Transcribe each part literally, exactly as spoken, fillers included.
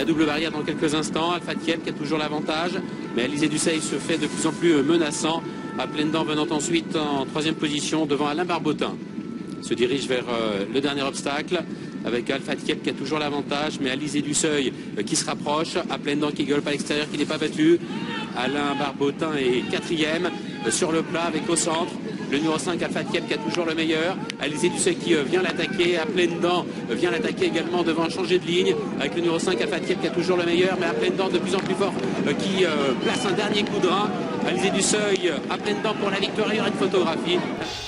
la double barrière dans quelques instants. Alpha Thiep qui a toujours l'avantage, mais Alizé Dusseuil se fait de plus en plus menaçant. À pleines dents venant ensuite en troisième position devant Alain Barbotin. Se dirige vers euh, le dernier obstacle avec Alpha Thiep qui a toujours l'avantage, mais Alizé Dusseuil euh, qui se rapproche. À pleines dents qui gueule à l'extérieur, qui n'est pas battu. Alain Barbotin est quatrième euh, sur le plat avec au centre le numéro cinq Alpha Thiep qui a toujours le meilleur. Alizé Dusseuil qui euh, vient l'attaquer. À pleines dents euh, vient l'attaquer également devant changer de ligne avec le numéro cinq Alpha Thiep qui a toujours le meilleur, mais à pleines dents de plus en plus fort euh, qui euh, place un dernier coup de rein. Alizé Dusseuil à pleines dents pour la victoire. Il y aura une photographie.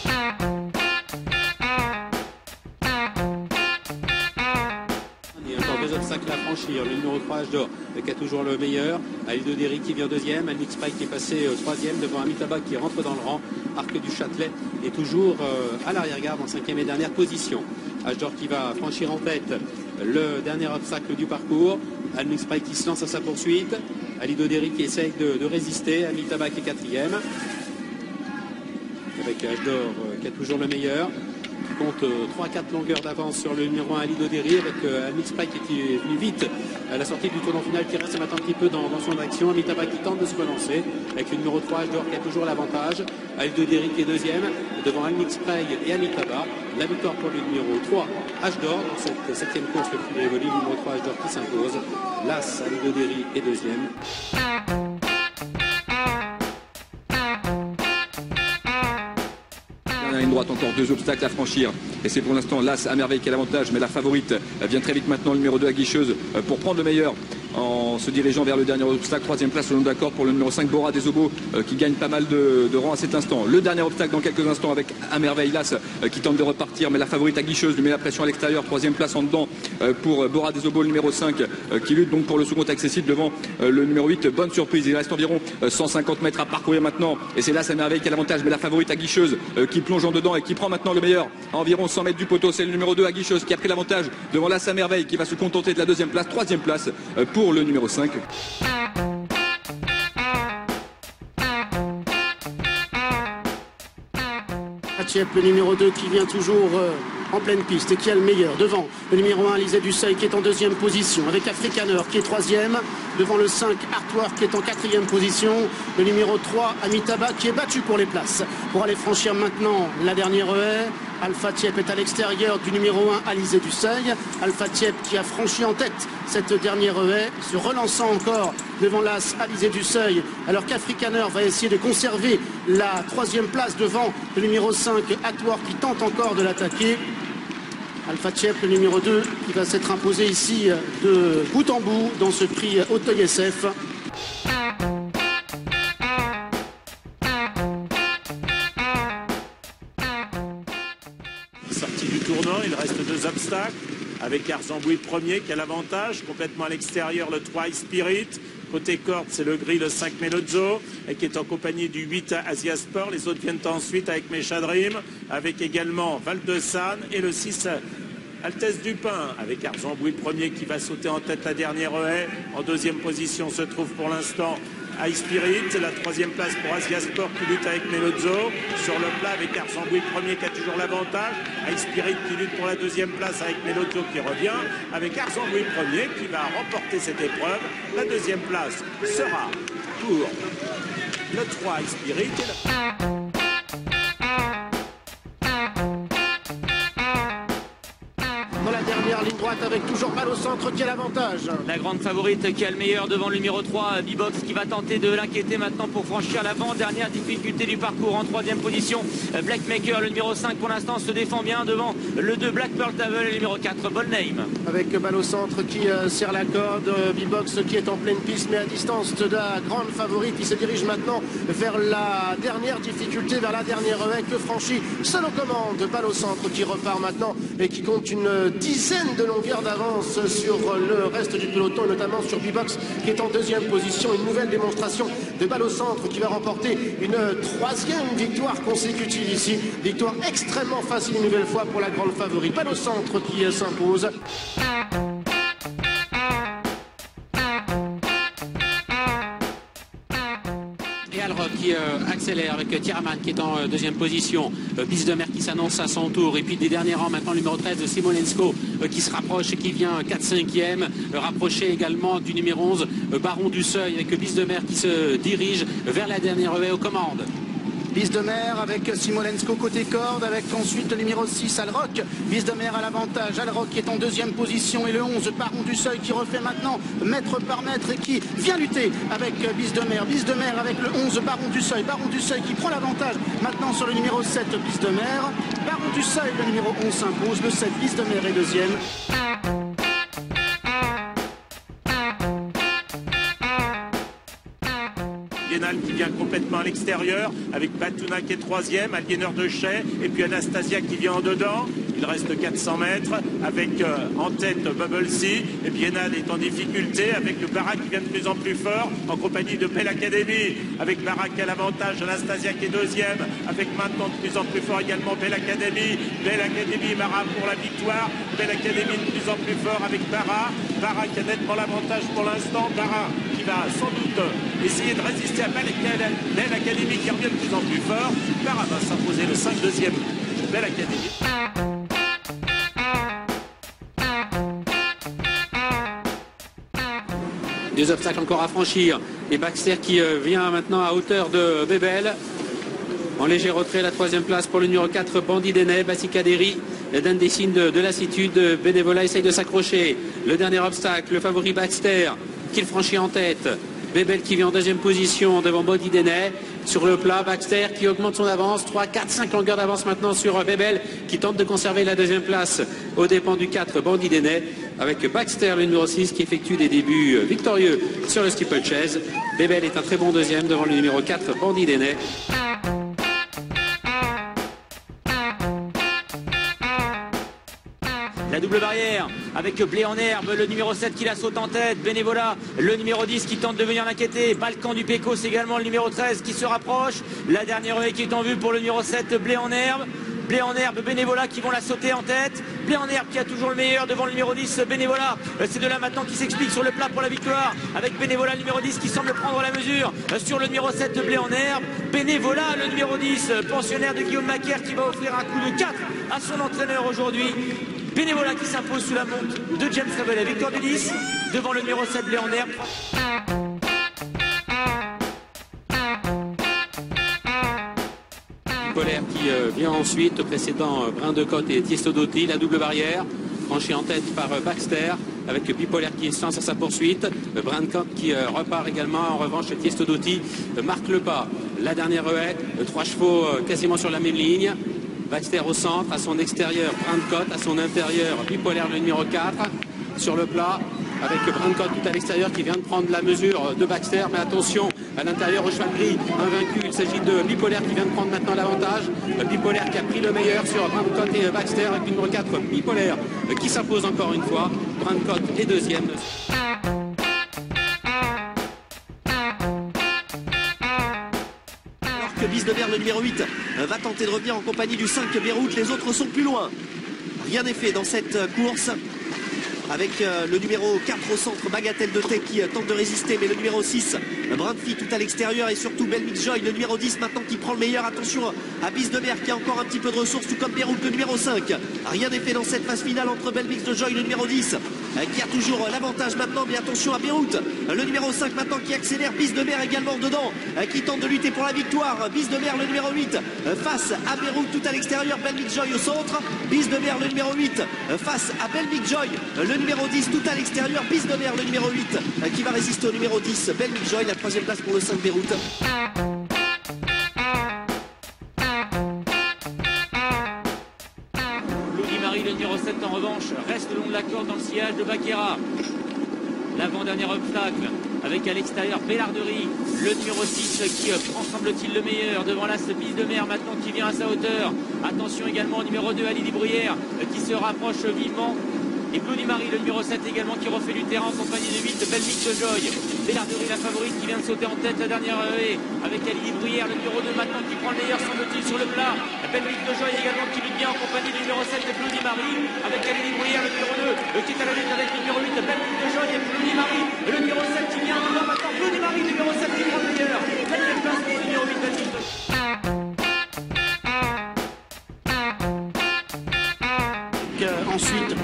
Il y a encore deux obstacles à franchir. Le numéro trois H d'Or qui a toujours le meilleur. Alido Derry qui vient deuxième. Almix Spike qui est passé troisième devant Amitabha qui rentre dans le rang. Arc du Châtelet est toujours euh, à l'arrière-garde en cinquième et dernière position. H d'Or qui va franchir en tête le dernier obstacle du parcours. Almix Spike qui se lance à sa poursuite. Alido Derry qui essaye de, de résister. Amitabha qui est quatrième. Avec H d'Or euh, qui a toujours le meilleur. Qui compte euh, trois quatre longueurs d'avance sur le numéro un Alido Derry avec euh, Almix Spike qui est venu vite à la sortie du tournant final, qui reste maintenant un petit peu dans, dans son action. Amitabha qui tente de se relancer avec le numéro trois H d'Or qui a toujours l'avantage. Alido Derry qui est deuxième devant Almix Spike et Amitabha. La victoire pour le numéro trois H d'Or dans cette septième course, le prix Rivoli, le numéro trois H d'Or qui s'impose. L'As Alido Derry est deuxième. À une droite, encore deux obstacles à franchir. Et c'est pour l'instant l'As à merveille qui a l'avantage, mais la favorite vient très vite maintenant, le numéro deux Aguicheuse, pour prendre le meilleur en se dirigeant vers le dernier obstacle. Troisième place au long d'accord pour le numéro cinq Bora des Obos euh, qui gagne pas mal de, de rang à cet instant. Le dernier obstacle dans quelques instants avec à merveille l'As euh, qui tente de repartir, mais la favorite Aguicheuse lui met la pression à l'extérieur. Troisième place en dedans euh, pour Bora des Obos, le numéro cinq euh, qui lutte donc pour le second accessible devant euh, le numéro huit. Bonne surprise, il reste environ euh, cent cinquante mètres à parcourir maintenant et c'est l'As à merveille qui a l'avantage, mais la favorite Aguicheuse euh, qui plonge en dedans et qui prend maintenant le meilleur à environ cent mètres du poteau. C'est le numéro deux Aguicheuse qui a pris l'avantage devant l'As à merveille qui va se contenter de la deuxième place. Troisième place euh, pour le numéro cinq. Thiep, le numéro deux qui vient toujours euh, en pleine piste et qui a le meilleur devant le numéro un Alizé Dusseuil qui est en deuxième position avec Afrikaner qui est troisième devant le cinq Artoir qui est en quatrième position, le numéro trois Amitabha qui est battu pour les places pour aller franchir maintenant la dernière haie. Alpha Thiep est à l'extérieur du numéro un Alizé Dusseuil. Alpha Thiep qui a franchi en tête cette dernière haie, se relançant encore devant l'As Alizé Dusseuil, alors qu'Afrikaner va essayer de conserver la troisième place devant le numéro cinq Artoir qui tente encore de l'attaquer. Alpha Thiep, le numéro deux, qui va s'être imposé ici de bout en bout dans ce prix Auteuil S F. Sortie du tournant, il reste deux obstacles avec Arzambouy premier qui a l'avantage, complètement à l'extérieur le trois Spirit. Côté corde, c'est le gris, le cinq Melozzo, et qui est en compagnie du huit Asia Sport. Les autres viennent ensuite avec Mecha Dream, avec également Val de San et le six Altesse du Pin, avec Arzambouy premier qui va sauter en tête la dernière haie. En deuxième position se trouve pour l'instant High Spirit, la troisième place pour Asia Sport qui lutte avec Melozzo. Sur le plat avec Arzambouy premier qui a toujours l'avantage. High Spirit qui lutte pour la deuxième place avec Melozzo qui revient. Avec Arzambouy premier qui va remporter cette épreuve. La deuxième place sera pour le trois High Spirit. Dans la dernière ligne droite avec toujours balle au centre qui a l'avantage. La grande favorite qui a le meilleur devant le numéro trois, B-Box qui va tenter de l'inquiéter maintenant pour franchir l'avant. Dernière difficulté du parcours en troisième position. Blackmaker, le numéro cinq pour l'instant se défend bien devant le deux Black Pearl Table et le numéro quatre Ball Name. Avec balle au centre qui euh, serre la corde, euh, B-Box qui est en pleine piste mais à distance de la grande favorite qui se dirige maintenant vers la dernière difficulté, vers la dernière haie que franchit seul aux commandes. Balle au centre qui repart maintenant et qui compte une dizaine de longueurs d'avance sur le reste du peloton, et notamment sur B-Box qui est en deuxième position. Une nouvelle démonstration de balle au centre qui va remporter une troisième victoire consécutive ici. Victoire extrêmement facile une nouvelle fois pour la grande favorite. Balle au centre qui s'impose. Et Alrock qui euh, accélère avec euh, Tiraman qui est en euh, deuxième position. Euh, Bis de Mer qui s'annonce à son tour. Et puis des derniers rangs maintenant le numéro treize de Simolensko euh, qui se rapproche et qui vient quatre cinquième. Euh, rapproché également du numéro onze euh, Baron du Seuil avec euh, Bis de Mer qui se dirige vers la dernière haie aux commandes. Bis de Mer avec Simolensko côté corde, avec ensuite le numéro six Alrock. Bis de Mer à l'avantage, Alrock qui est en deuxième position et le onze Baron du Seuil qui refait maintenant mètre par mètre et qui vient lutter avec Bis de Mer. Bis de Mer avec le onze Baron du Seuil. Baron du Seuil qui prend l'avantage maintenant sur le numéro sept Bis de Mer. Baron du Seuil, le numéro onze s'impose, le sept Bis de Mer est deuxième. Biennale qui vient complètement à l'extérieur avec Batuna qui est troisième, Aliéneur de Chay et puis Anastasia qui vient en dedans. Il reste quatre cents mètres avec euh, en tête Bubble Sea et Biennale est en difficulté avec le Barak qui vient de plus en plus fort en compagnie de Belle Academy avec Barak à l'avantage, Anastasia qui est deuxième avec maintenant de plus en plus fort également Belle Academy. Belle Academy, Mara pour la victoire. Belle Academy de plus en plus fort avec Bara. Bara qui a nettement l'avantage pour l'instant. Bara qui va sans doute essayer de résister à Belle Academy qui revient de plus en plus fort. Bara va s'imposer le cinq deuxième Belle Academy. Deux obstacles encore à franchir. Et Baxter qui euh, vient maintenant à hauteur de Bebel. En léger retrait, la troisième place pour le numéro quatre, Bandit Denay. Bassikaderi donne des signes de, de lassitude. Bénévolat essaye de s'accrocher. Le dernier obstacle, le favori Baxter qui le franchit en tête. Bebel qui vient en deuxième position devant Bandit Denay. Sur le plat, Baxter qui augmente son avance. trois, quatre, cinq longueurs d'avance maintenant sur Bebel qui tente de conserver la deuxième place aux dépens du quatre, Bandit Denay. Avec Baxter, le numéro six, qui effectue des débuts victorieux sur le steeplechase. Bebel est un très bon deuxième devant le numéro quatre, Bandit Denay. La double barrière avec Blé en herbe, le numéro sept qui la saute en tête, Bénévolat, le numéro dix qui tente de venir l'inquiéter, Balkan du Pécos également le numéro treize qui se rapproche, la dernière haie qui est en vue pour le numéro sept, Blé en herbe, Blé en herbe, Bénévolat qui vont la sauter en tête, Blé en herbe qui a toujours le meilleur devant le numéro dix, Bénévolat, c'est de là maintenant qui s'explique sur le plat pour la victoire, avec Bénévolat le numéro dix qui semble prendre la mesure sur le numéro sept, Blé en herbe, Bénévolat le numéro dix, pensionnaire de Guillaume Macaire qui va offrir un coup de quatre à son entraîneur aujourd'hui. Bénévolat qui s'impose sous la montre de James Revel, victoire du dix, devant le numéro sept, Blé en herbe. Bipolaire qui euh, vient ensuite, précédant euh, Brin de Côte et Tiesto Dotti, la double barrière, franchie en tête par euh, Baxter, avec Bipolaire qui se lance à sa poursuite. Euh, Brin de Côte qui euh, repart également, en revanche Tiesto Dotti euh, marque le pas. La dernière haie, euh, trois chevaux euh, quasiment sur la même ligne. Baxter au centre, à son extérieur, Brin de Côte, à son intérieur, Bipolaire le numéro quatre, sur le plat, avec Brin de Côte tout à l'extérieur qui vient de prendre la mesure de Baxter, mais attention, à l'intérieur au cheval gris, invaincu, il s'agit de Bipolaire qui vient de prendre maintenant l'avantage, Bipolaire qui a pris le meilleur sur Brin de Côte et Baxter, avec le numéro quatre, Bipolaire qui s'impose encore une fois, Brin de Côte est deuxième. Bis de Mer, le numéro huit, va tenter de revenir en compagnie du cinq Beyrouth. Les autres sont plus loin. Rien n'est fait dans cette course. Avec le numéro quatre au centre, Bagatelle de Thé qui tente de résister, mais le numéro six, Brandfi tout à l'extérieur, et surtout Belmix Joy, le numéro dix maintenant qui prend le meilleur. Attention à Bis de Mer qui a encore un petit peu de ressources, tout comme Beyrouth, le numéro cinq. Rien n'est fait dans cette phase finale entre Belmix de Joy, le numéro dix, qui a toujours l'avantage maintenant, mais attention à Beyrouth, le numéro cinq maintenant qui accélère, Bis de Mer également dedans, qui tente de lutter pour la victoire. Bis de Mer, le numéro huit, face à Beyrouth tout à l'extérieur, Belmix Joy au centre, Bis de Mer, le numéro huit, face à Belmix Joy, le numéro dix tout à l'extérieur, Bis de Mer, le numéro huit, qui va résister au numéro dix, Belmix Joy, la troisième place pour le cinq Beyrouth. Le numéro sept en revanche reste le long de la corde dans le sillage de Baquera. L'avant-dernier obstacle avec à l'extérieur Bellarderie, le numéro six qui prend semble-t-il le meilleur devant l'As Bis de Mer maintenant qui vient à sa hauteur. Attention également au numéro deux Ali Bruyère qui se rapproche vivement. Et Bloody Marie, le numéro sept également qui refait du terrain en compagnie de huit, Belmix de Joy. Bellarderie, la favorite qui vient de sauter en tête la dernière haie avec Ali Bruyère, le numéro deux maintenant qui prend le meilleur semble-t-il sur le plat. Belmix de Joy également qui lutte bien en compagnie du numéro sept, Bloody Marie, avec Ali Bruyère, le numéro deux qui est à la lutte avec le numéro huit, Belmix de Joy et Bloody Marie, le numéro sept qui vient devant maintenant. Bloody Marie, le numéro sept qui prend le meilleur. La deuxième place pour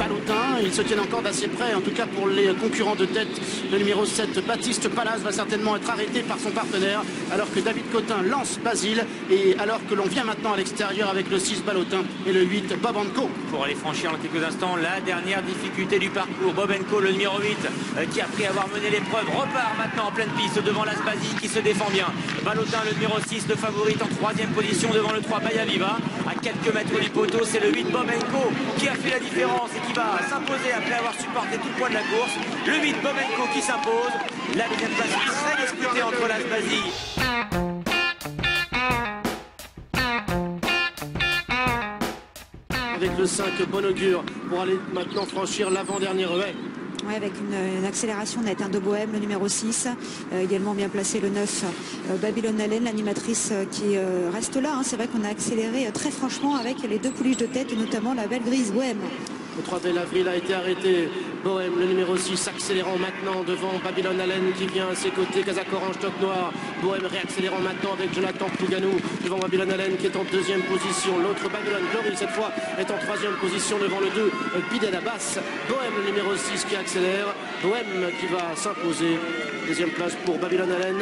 Ballotin. Ils se tiennent encore d'assez près, en tout cas pour les concurrents de tête. Le numéro sept, Baptiste Pallas, va certainement être arrêté par son partenaire, alors que David Cotin lance Basile, et alors que l'on vient maintenant à l'extérieur avec le six Ballotin et le huit Bob Co. Pour aller franchir dans quelques instants la dernière difficulté du parcours. Bob Co, le numéro huit, euh, qui après avoir mené l'épreuve repart maintenant en pleine piste devant Las Basile qui se défend bien. Ballotin, le numéro six, le favori en troisième position devant le trois Baya Viva. À quelques mètres du poteau, c'est le huit Bob Co qui a fait la différence et qui va s'imposer après avoir supporté tout le poids de la course. Le huit Bob Co qui s'impose. La deuxième place très disputée entre Las Basile. Avec le cinq Bon Augure pour aller maintenant franchir l'avant-dernier relais. Ouais, avec une, une accélération nette hein, de Bohème, le numéro six, euh, également bien placé le neuf, euh, Babylone Allen, l'animatrice euh, qui euh, reste là. Hein. C'est vrai qu'on a accéléré euh, très franchement avec les deux pouliches de tête et notamment la belle grise Bohème. Le trois avril a été arrêté. Bohème, le numéro six, accélérant maintenant devant Babylone Allen qui vient à ses côtés. Kazakh Orange, Toc Noir. Bohème réaccélérant maintenant avec Jonathan Plouganou devant Babylone Allen qui est en deuxième position. L'autre Babylone Glory cette fois est en troisième position devant le deux Bidel Abbas. Bohème, le numéro six qui accélère. Bohème qui va s'imposer. Deuxième place pour Babylone Allen.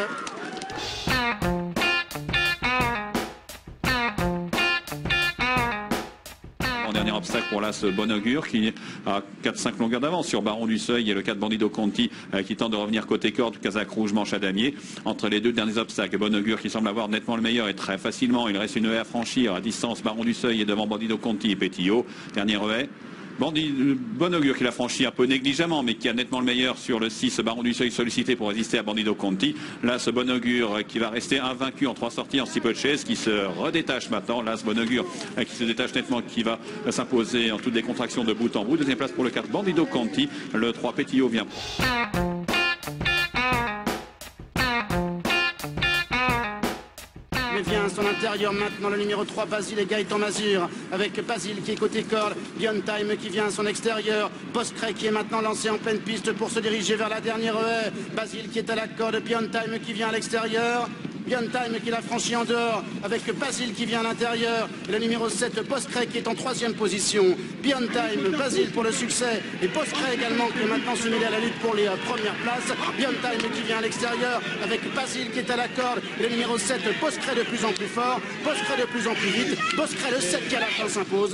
Dernier obstacle pour l'As Bon Augure qui a quatre cinq longueurs d'avance sur Baron du Seuil et le quatre Bandido Conti euh, qui tente de revenir côté corde, Kazakh Rouge, manche à damier. Entre les deux derniers obstacles, Bon Augure qui semble avoir nettement le meilleur et très facilement. Il reste une haie à franchir à distance. Baron du Seuil et devant Bandido Conti et Pétillo. Dernier haie. Bandit, Bon Augure qui l'a franchi un peu négligemment, mais qui a nettement le meilleur sur le six, Baron du Seuil sollicité pour résister à Bandido Conti. Là, ce Bon Augure qui va rester invaincu en trois sorties en six peu de chaise, qui se redétache maintenant. Là, ce Bon Augure qui se détache nettement, qui va s'imposer en toute décontraction de bout en bout. Deuxième place pour le quatre, Bandido Conti. Le trois, Pétillo vient. Vient à son intérieur maintenant le numéro trois Basile et Gaëtan Mazur avec Basile qui est côté corde, Beyond Time qui vient à son extérieur, Boscray qui est maintenant lancé en pleine piste pour se diriger vers la dernière haie, Basile qui est à la corde, Beyond Time qui vient à l'extérieur, Beyond Time qui l'a franchi en dehors avec Basile qui vient à l'intérieur, le numéro sept Boscray qui est en troisième position. Beyond Time, Basile pour le succès et Boscray également qui est maintenant se mêler à la lutte pour les euh, premières places. Beyond Time qui vient à l'extérieur avec Basile qui est à la corde et le numéro sept Boscray de plus en plus fort, Boscray de plus en plus vite, Boscray le sept qui à la fin s'impose.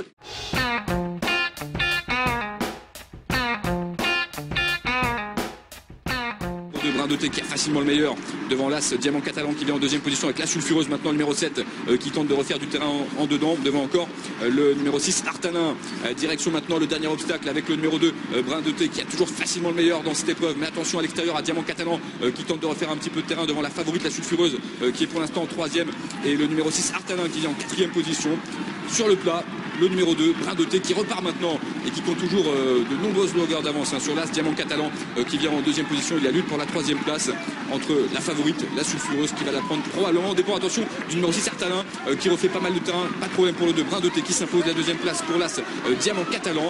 Brun-de-Thé qui a facilement le meilleur devant l'As Diamant Catalan qui vient en deuxième position avec la sulfureuse maintenant le numéro sept euh, qui tente de refaire du terrain en, en dedans, devant encore euh, le numéro six Artanin, euh, direction maintenant le dernier obstacle avec le numéro deux euh, Brun-de-Thé qui a toujours facilement le meilleur dans cette épreuve, mais attention à l'extérieur à Diamant Catalan euh, qui tente de refaire un petit peu de terrain devant la favorite la sulfureuse euh, qui est pour l'instant en troisième et le numéro six Artanin qui vient en quatrième position. Sur le plat, le numéro deux, Brun-de-Thé qui repart maintenant et qui compte toujours euh, de nombreuses longueurs d'avance hein, sur l'As Diamant Catalan euh, qui vient en deuxième position. Il y a lutte pour la troisième place entre la favorite, la sulfureuse qui va la prendre probablement. Dépend attention du numéro six Artanin euh, qui refait pas mal de terrain. Pas de problème pour le deux, Brun-de-Thé qui s'impose la deuxième place pour l'As euh, Diamant Catalan.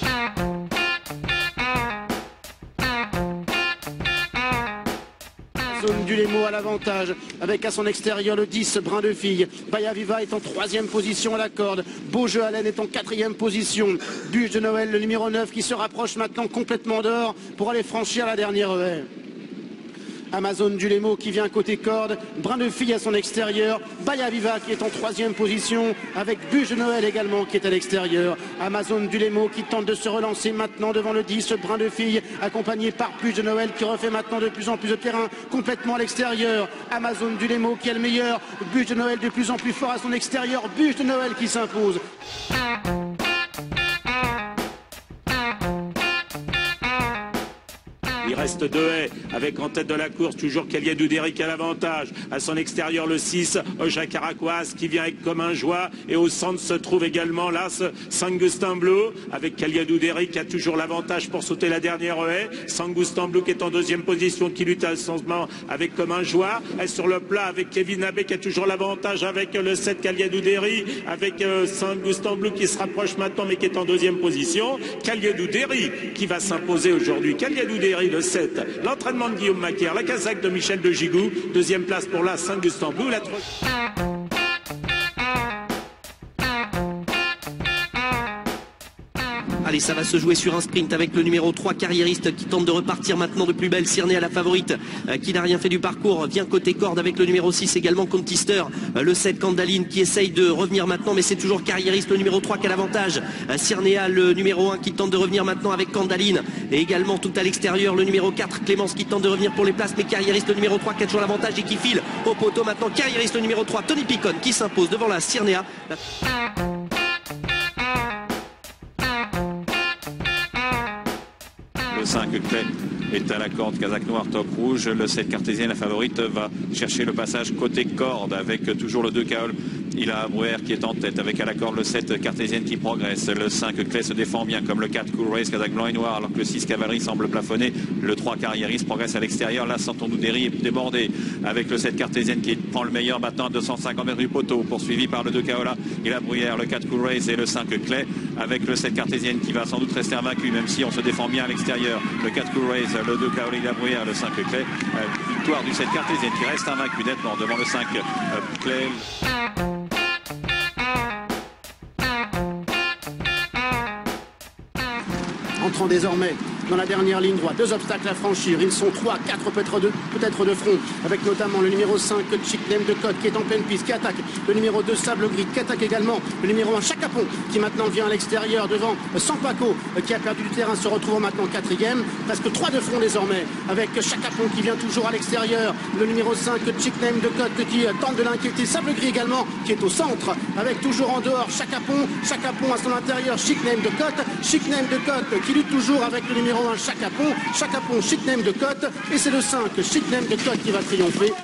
Du Lémo à l'avantage avec à son extérieur le dix Brin de Fille. Baya Viva est en troisième position à la corde. Beaujeu Allen est en quatrième position. Bûche de Noël le numéro neuf qui se rapproche maintenant complètement dehors pour aller franchir la dernière haie. Amazon du Lémo qui vient côté corde, Brin de Fille à son extérieur, Baya Viva qui est en troisième position avec Bûche de Noël également qui est à l'extérieur. Amazon du Lémo qui tente de se relancer maintenant devant le dix Brin de Fille accompagné par Bûche de Noël qui refait maintenant de plus en plus de terrain complètement à l'extérieur. Amazon du Lémo qui est le meilleur, Bûche de Noël de plus en plus fort à son extérieur, Bûche de Noël qui s'impose. Il reste deux haies avec en tête de la course toujours Kaliadou Derrick à l'avantage. À son extérieur le six, Oja Caracoas qui vient avec comme un joie. Et au centre se trouve également l'As Saint-Gustin Bleu avec Kaliadou Derrick qui a toujours l'avantage pour sauter la dernière haie. Saint-Gustin Bleu qui est en deuxième position qui lutte à ce moment avec comme un joie. Et sur le plat avec Kevin Abbé qui a toujours l'avantage avec le sept Kaliadou Derrick avec euh, Saint-Gustin Bleu qui se rapproche maintenant mais qui est en deuxième position. Kaliadou Derrick qui va s'imposer aujourd'hui. Kaliadou Derrick le sept, l'entraînement de Guillaume Macaire, la casaque de Michel de Gigou, deuxième place pour la Saint-Gustin Bleu, la Allez, ça va se jouer sur un sprint avec le numéro trois carriériste qui tente de repartir maintenant de plus belle. Cyrnea, la favorite, euh, qui n'a rien fait du parcours, vient côté corde avec le numéro six également, Contister, euh, le sept Candaline qui essaye de revenir maintenant, mais c'est toujours carriériste, le numéro trois qui a l'avantage. Euh, Cyrnea, le numéro un qui tente de revenir maintenant avec Candaline, et également tout à l'extérieur le numéro quatre Clémence qui tente de revenir pour les places, mais carriériste le numéro trois qui a toujours l'avantage et qui file au poteau maintenant. Carriériste le numéro trois Tony Picon qui s'impose devant la Cyrnea. La... Le cinq Clé est à la corde, Kazakh Noir top rouge. Le sept Cartésien, la favorite, va chercher le passage côté corde avec toujours le deux Kaol. Il a Abrouer qui est en tête avec à la corde le sept Cartésienne qui progresse. Le cinq Clé se défend bien comme le quatre Cool Race, Kazakh Blanc et Noir, alors que le six Cavalerie semble plafonner. Le trois Carriériste progresse à l'extérieur. Là, Santondou Derry est débordé avec le sept Cartésienne qui prend le meilleur maintenant à deux cent cinquante mètres du poteau, poursuivi par le deux Kaola. Il a Abrouer, le quatre Cool Race et le cinq Clé avec le sept Cartésienne qui va sans doute rester invaincu, même si on se défend bien à l'extérieur. Le quatre Cool Race, le deux Kaola, il a Abrouer, le cinq Clé. Euh, victoire du sept Cartésienne qui reste invaincu nettement devant le cinq euh, Clé. Entrant désormais dans la dernière ligne droite, deux obstacles à franchir, ils sont trois, quatre peut-être de, peut-être de front, avec notamment le numéro cinq Chickname de Côte qui est en pleine piste, qui attaque le numéro deux Sable Gris, qui attaque également le numéro un Chacapon qui maintenant vient à l'extérieur devant Sampaco qui a perdu du terrain, se retrouve maintenant quatrième, presque trois de front désormais, avec Chacapon qui vient toujours à l'extérieur, le numéro cinq Chickname de Côte qui tente de l'inquiéter, Sable Gris également qui est au centre, avec toujours en dehors Chacapon, Chacapon à son intérieur, Chickname de Côte, Chickname de Côte qui lutte toujours avec le numéro un Chacapon, Chacapon, Chickname de Côte, et c'est le cinq Chickname de Côte qui va triompher.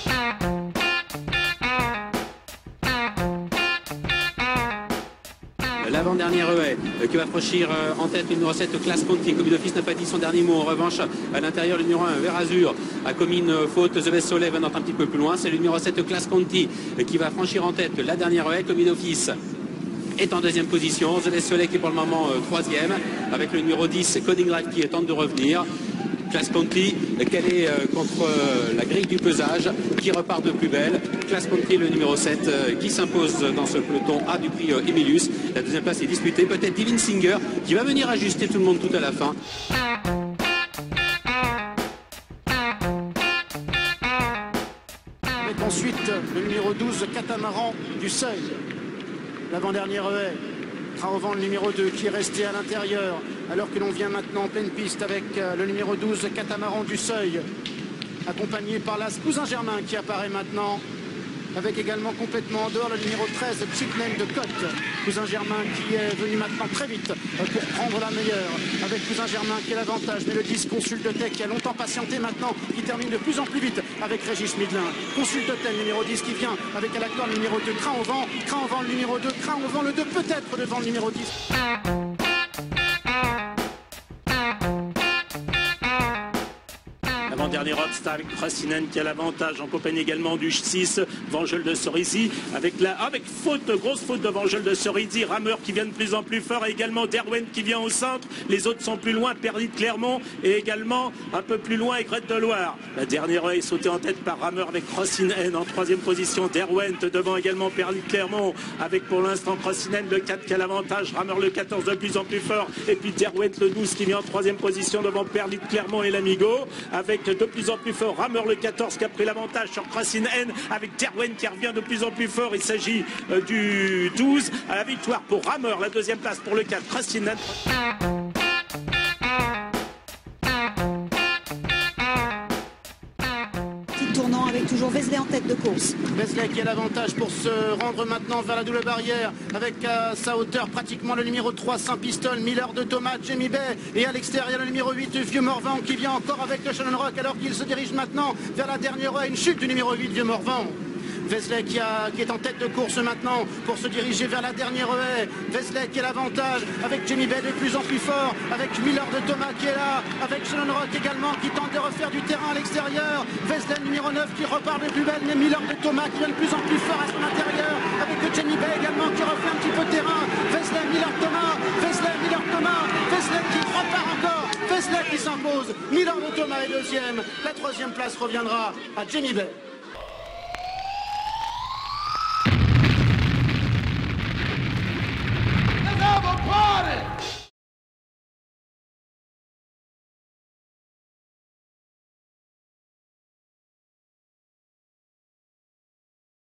L'avant-dernière haie qui va franchir en tête le numéro sept Classe Conti. Commis d'office n'a pas dit son dernier mot. En revanche, à l'intérieur, le numéro un Vert Azur a commis une faute. The Best Soleil venant un petit peu plus loin. C'est le numéro sept Classe Conti qui va franchir en tête la dernière haie. Commis d'office est en deuxième position. The Best Soleil qui est pour le moment euh, troisième, avec le numéro dix Coding Drive qui tente de revenir. Classe Conti qu'elle est euh, contre euh, la grille du pesage qui repart de plus belle. Classe Conti le numéro sept euh, qui s'impose dans ce peloton A du prix euh, Emilius. La deuxième place est disputée, peut-être Divine Singer qui va venir ajuster tout le monde tout à la fin. Avec ensuite le numéro douze Catamaran du Seuil. L'avant-dernière haie sera au vent le numéro deux qui est resté à l'intérieur, alors que l'on vient maintenant en pleine piste avec le numéro douze Catamaran du Seuil, accompagné par l'As Cousin Germain qui apparaît maintenant, avec également complètement en dehors le numéro treize Chickname de Côte. Cousin Germain qui est venu maintenant très vite pour prendre la meilleure, avec Cousin Germain qui a l'avantage, mais le dix Consul de Tech qui a longtemps patienté maintenant, qui termine de plus en plus vite avec Régis Midlin. Consul de Tech, numéro dix qui vient avec à la corde le numéro deux, Crin au vent, Crin au vent le numéro deux, Crin au vent le deux peut-être devant le numéro dix. Dernier obstacle, Cressinen qui a l'avantage en compagnie également du six, Vangel de Cerisy, avec la avec faute, grosse faute de Vangel de Cerisy, Rameur qui vient de plus en plus fort, et également Derwen qui vient au centre, les autres sont plus loin, Perly de Clermont, et également un peu plus loin, Aigrette de Loire. La dernière est sautée en tête par Rameur avec Cressinen en troisième position, Derwen devant également Perly de Clermont, avec pour l'instant Cressinen le quatre qui a l'avantage, Rameur le quatorze de plus en plus fort, et puis Derwen le douze qui vient en troisième position devant Perly de Clermont et l'Amigo, avec de plus en plus fort, Rameur le quatorze qui a pris l'avantage sur Cressinen avec Derwen qui revient de plus en plus fort. Il s'agit euh, du douze à la victoire pour Rameur, la deuxième place pour le quatre Cressinen. Tournant avec toujours Vézelay en tête de course. Vézelay qui a l'avantage pour se rendre maintenant vers la double barrière avec à sa hauteur pratiquement le numéro trois Saint-Pistol, Miller de Thomas, Jamie Bay, et à l'extérieur le numéro huit Vieux Morvan qui vient encore avec le Shannon Rock alors qu'il se dirige maintenant vers la dernière haie, une chute du numéro huit Vieux Morvan. Vézelay qui, a, qui est en tête de course maintenant pour se diriger vers la dernière haie. Vézelay qui a l'avantage avec Jamie Bay de plus en plus fort, avec Miller de Thomas qui est là, avec Shannon Rock également qui tente de refaire du terrain à l'extérieur. Vézelay numéro neuf qui repart de plus belle, mais Miller de Thomas qui vient de plus en plus fort à son intérieur, avec Jamie Bay également qui refait un petit peu de terrain. Vézelay, Miller, Thomas, Vézelay, Miller, Thomas, Vézelay qui repart encore, Vézelay qui s'impose, Miller de Thomas est deuxième. La troisième place reviendra à Jamie Bay.